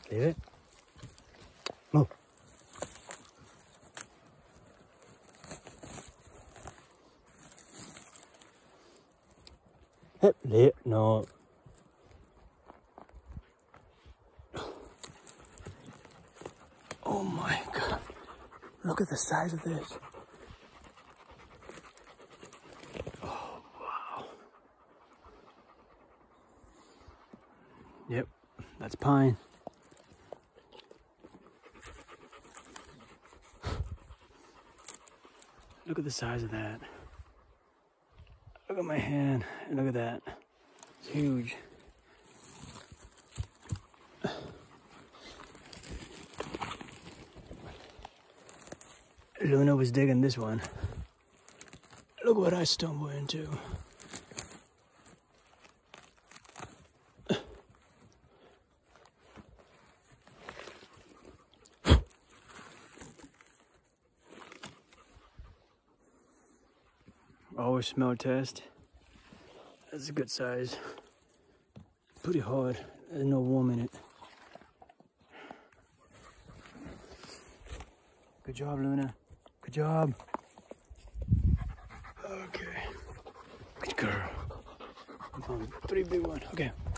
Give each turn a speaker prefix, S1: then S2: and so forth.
S1: Leave it. Move. Hip, lip, no. Oh my God. Look at the size of this. Oh, wow. Yep, that's pine. Look at the size of that. Look at my hand, and look at that. It's huge. Luna was digging this one. Look what I stumbled into. Always smell test. That's a good size. Pretty hard. There's no worm in it. Good job, Luna. Good job. Okay. Good girl. I found 3 big ones. Okay.